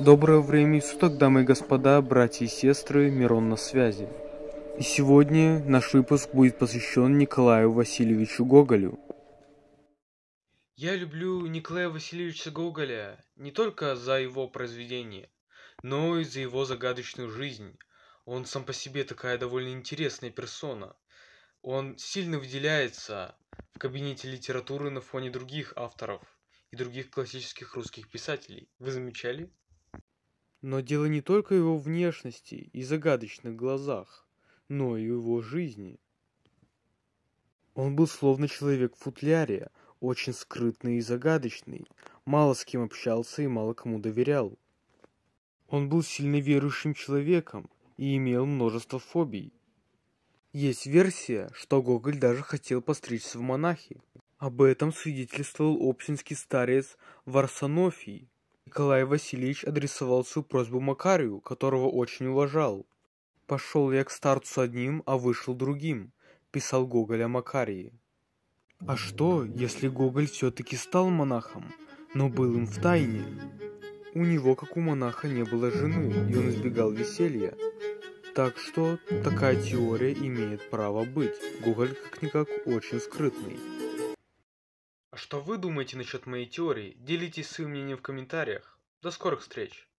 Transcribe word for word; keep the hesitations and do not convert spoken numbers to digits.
Доброго времени суток, дамы и господа, братья и сестры, Мирон на связи. И сегодня наш выпуск будет посвящен Николаю Васильевичу Гоголю. Я люблю Николая Васильевича Гоголя не только за его произведения, но и за его загадочную жизнь. Он сам по себе такая довольно интересная персона. Он сильно выделяется в кабинете литературы на фоне других авторов и других классических русских писателей. Вы замечали? Но дело не только в его внешности и загадочных глазах, но и в его жизни. Он был словно человек в футляре, очень скрытный и загадочный, мало с кем общался и мало кому доверял. Он был сильно верующим человеком и имел множество фобий. Есть версия, что Гоголь даже хотел постричься в монахи. Об этом свидетельствовал обсинский старец Варсонофий. Николай Васильевич адресовал свою просьбу Макарию, которого очень уважал. «Пошел я к старцу одним, а вышел другим», — писал Гоголь о Макарии. А что, если Гоголь все-таки стал монахом, но был им втайне? У него, как у монаха, не было жены, и он избегал веселья. Так что такая теория имеет право быть. Гоголь как-никак очень скрытный. А что вы думаете насчет моей теории? Делитесь своим мнением в комментариях. До скорых встреч!